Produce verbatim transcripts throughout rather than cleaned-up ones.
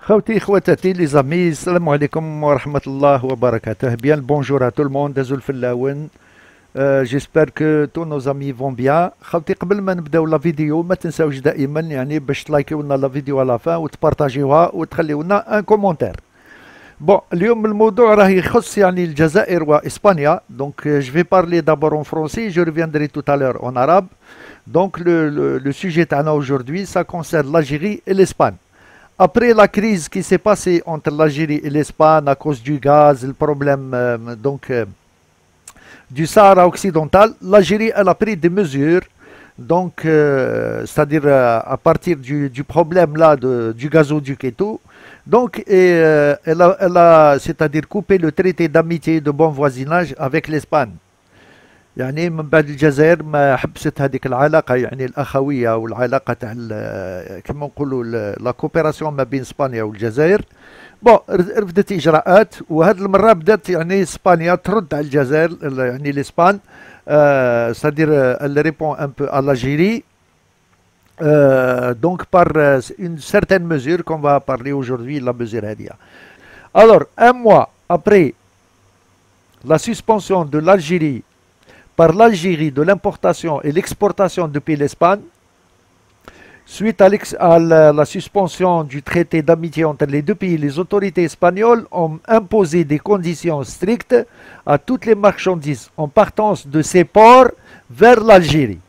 Khawti, khwatati, les amis, salam alaikum wa rahmatullah wa barakatuh. Bien le bonjour à tout le monde, Azul Fillawen. Euh, J'espère que tous nos amis vont bien. خاوتي قبل ما نبداو لا فيديو ما تنساوش دائما يعني باش تلايكيو لنا لا فيديو على فان وتبارطاجيوها وتخليو لنا ان كومونتير. بون اليوم الموضوع راه يخص يعني الجزائر واسبانيا. دونك جو في بارلي دابور en français, je reviendrai tout à l'heure en arabe. Donc le, le, le sujet تاعنا aujourd'hui ça concerne l'Algérie et l'Espagne. Après la crise qui s'est passée entre l'Algérie et l'Espagne à cause du gaz, le problème euh, donc euh, du Sahara occidental, l'Algérie elle a pris des mesures, donc euh, c'est-à-dire euh, à partir du, du problème là de, du gazoduc et tout, donc et, euh, elle a, elle a c'est-à-dire coupé le traité d'amitié et de bon voisinage avec l'Espagne. يعني من بعد الجزائر ما حبست هذيك العلاقه يعني الاخويه والعلاقه تاع كما نقولوا لا كوبيراسيون ما بين اسبانيا والجزائر. بون رفدت اجراءات وهذه المره بدات يعني اسبانيا ترد على الجزائر يعني لاسبان euh, c'est-à-dire elle répond un peu à l'Algérie euh, donc par euh, une certaine mesure qu'on va parler aujourd'hui, la mesure هذه. Alors un mois après la suspension de l'Algérie par l'Algérie de l'importation et l'exportation depuis l'Espagne, suite à, à la, la suspension du traité d'amitié entre les deux pays, les autorités espagnoles ont imposé des conditions strictes à toutes les marchandises en partance de ces ports vers l'Algérie.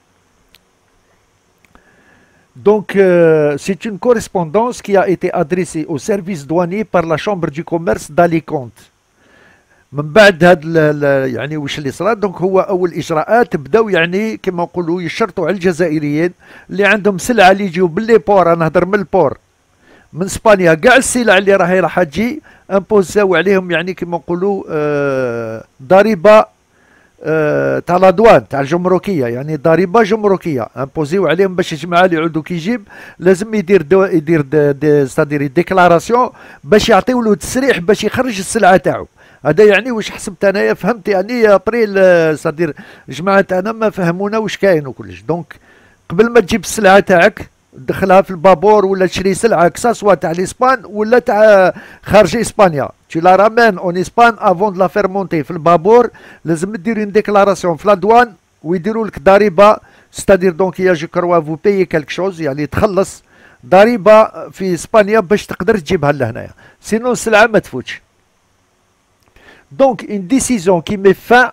Donc, euh, c'est une correspondance qui a été adressée au service douanier par la Chambre du commerce d'Alicante. من بعد هاد يعني واش اللي صرا دونك هو اول اجراءات بداو يعني كما نقولوا يشرطوا على الجزائريين اللي عندهم سلعه اللي يجيو باللي بور، انا نهضر من البور من اسبانيا كاع السلع اللي راهي راح تجي امبوزاو عليهم يعني كما نقولوا آه ضريبه آه تاع لادوان تاع الجمركيه، يعني ضريبه جمركيه امبوزيو عليهم باش الجماعه اللي يعودوا كيجيب لازم يدير دو يدير ستادير ديكلاراسيون باش يعطيو له تسريح باش يخرج السلعه تاعو. هذا يعني واش حسبت انايا فهمت يعني ابري صدير جماعه تاعنا ما فهمونا واش كاين وكلش. دونك قبل ما تجيب السلعه تاعك تدخلها في البابور ولا تشري سلعه كساسوا تاع الاسبان ولا تاع خارج اسبانيا tu la ramènes en Espagne avant de la faire monter في البابور لازم دير une déclaration في لادوان ويديروا لك ضريبه ستادير دونك يا جو كروا فو بايي كالك شوز يعني تخلص ضريبه في اسبانيا باش تقدر تجيبها لهنايا سينو السلعه ما تفوتش. Donc une décision qui met fin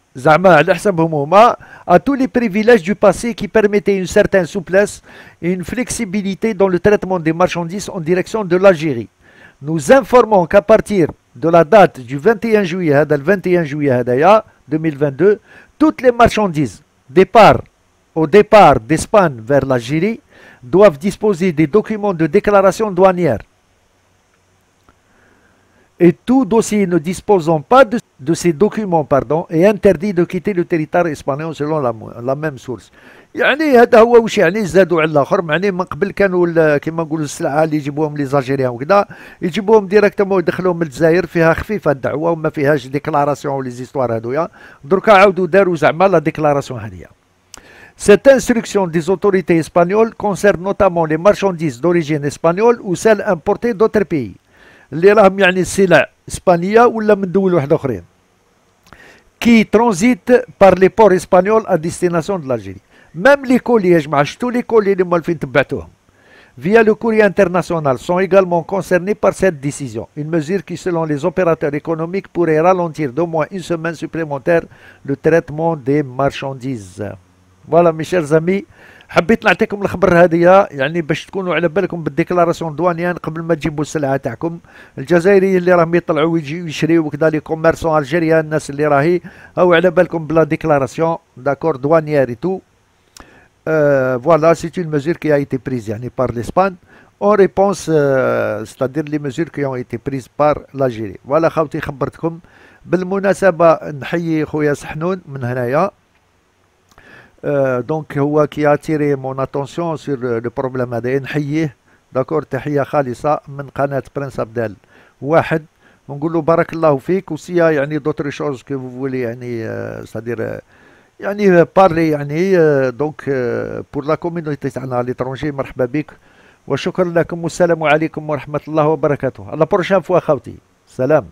à tous les privilèges du passé qui permettaient une certaine souplesse et une flexibilité dans le traitement des marchandises en direction de l'Algérie. Nous informons qu'à partir de la date du vingt et un juillet, le vingt et un juillet deux mille vingt-deux, toutes les marchandises départ, au départ d'Espagne vers l'Algérie doivent disposer des documents de déclaration douanière. Et tout dossier ne disposant pas de, de ces documents pardon, est interdit de quitter le territoire espagnol selon la, la même source. يعني هذا هو واش يعني زادوا على الاخر، معني من قبل كانوا كيما نقولوا السلعه اللي يجيبوهم لي زالجيريان وكذا يجيبوهم ديريكتومون يدخلوهم من الجزائر فيها خفيفه الدعوه وما فيهاش ديكلاراسيون ولي زيستوار هذويا، دركا عاودوا داروا زعما لا ديكلاراسيون هذيا. Cette instruction des autorités espagnoles concerne notamment les marchandises d'origine espagnole ou celles importées d'autres pays. اللي راهم يعني السلع اسبانيه ولا من دول واحده اخرين كي ترانزيت بار لي بور اسبانيول ا ديستيناسيون دو l'Algérie. ميم لي كولي يا جماعه شفتوا لي كولي اللي مولفين تبعتوهم via le courrier international sont également concernés par cette décision, une mesure qui selon les opérateurs économiques pourrait ralentir d'au moins une semaine supplémentaire le traitement des marchandises. Voilà mes chers amis, حبيت نعطيكم الخبر هذه يعني باش تكونوا على بالكم بالديكلاراسيون دوانيان قبل ما تجيبوا السلعه تاعكم. الجزائريين اللي راهم يطلعوا ويجيو يشريوا وكذا لي كوميرسون الجيريان الناس اللي راهي او على بالكم بلا ديكلاراسيون داكور دوانيير اي تو. فوالا سي اون ميزور كي ا ايتي بريز يعني بار لاسبان اون ريبونس ستادير لي ميزور كي اون ايتي بريز بار لالجيري. فوالا خاوتي خبرتكم. بالمناسبه نحيي خويا سحنون من هنايا. Euh, donc هو كي اتيري مون اتونسيون سور لو بروبليم هذا نحييه داكور. تحيه خالصه من قناه برنس عبدال واحد ونقول له بارك الله فيك وسيا يعني دوتر شوز كو فو فولي يعني سادير يعني بارلي يعني دونك بور لا كوميونيتي تاعنا ليترونجي مرحبا بك وشكرا لكم والسلام عليكم ورحمة الله وبركاته. على بروشان فوا خوتي. سلام.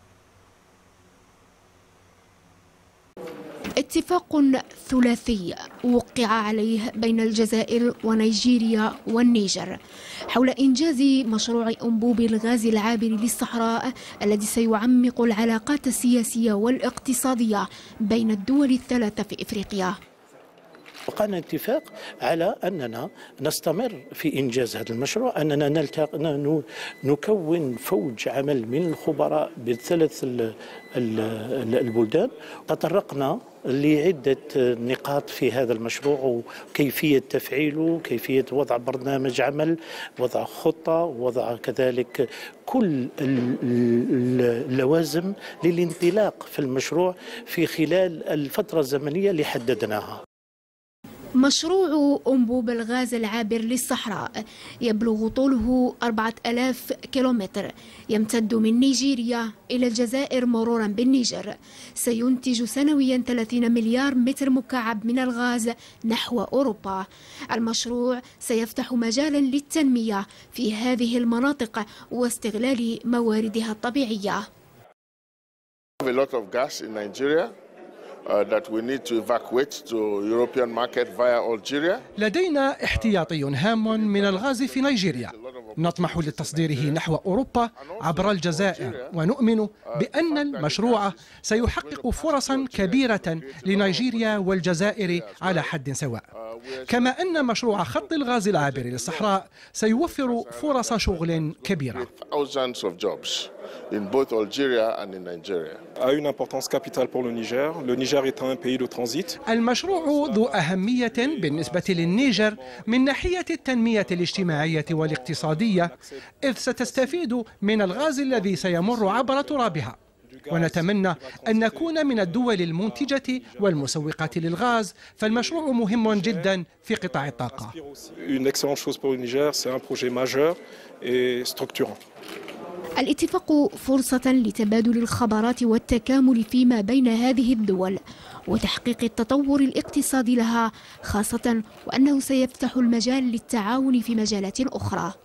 اتفاق ثلاثي وقع عليه بين الجزائر ونيجيريا والنيجر حول إنجاز مشروع أنبوب الغاز العابر للصحراء الذي سيعمق العلاقات السياسية والاقتصادية بين الدول الثلاثة في إفريقيا. وقعنا اتفاق على أننا نستمر في إنجاز هذا المشروع، أننا نلتق... نكون فوج عمل من الخبراء بالثلاث البلدان. تطرقنا لعدة نقاط في هذا المشروع وكيفية تفعيله، كيفية وضع برنامج عمل، وضع خطة، وضع كذلك كل اللوازم للانطلاق في المشروع في خلال الفترة الزمنية اللي حددناها. مشروع أنبوب الغاز العابر للصحراء يبلغ طوله أربعة آلاف كيلومتر، يمتد من نيجيريا إلى الجزائر مرورا بالنيجر. سينتج سنويا ثلاثين مليار متر مكعب من الغاز نحو أوروبا. المشروع سيفتح مجالا للتنمية في هذه المناطق واستغلال مواردها الطبيعية. Uh, that we need to evacuate to European market via Algeria. لدينا احتياطي هام من الغاز في نيجيريا، نطمح لتصديره نحو أوروبا عبر الجزائر، ونؤمن بأن المشروع سيحقق فرصا كبيرة لنيجيريا والجزائر على حد سواء، كما أن مشروع خط الغاز العابر للصحراء سيوفر فرص شغل كبيرة. In both Algeria and in Nigeria. A une importance capitale pour le Niger. Le Niger est un pays de transit. المشروع ذو أهمية بالنسبة للنيجر من ناحية التنمية الاجتماعية والاقتصادية، إذ ستستفيد من الغاز الذي سيمر عبر ترابها، ونتمنى أن نكون من الدول المنتجة والمسوقة للغاز، فالمشروع مهم جدا في قطاع الطاقة. Une excellente chose pour le Niger, c'est un projet majeur et structurant. الاتفاق فرصة لتبادل الخبرات والتكامل فيما بين هذه الدول وتحقيق التطور الاقتصادي لها، خاصة وأنه سيفتح المجال للتعاون في مجالات أخرى.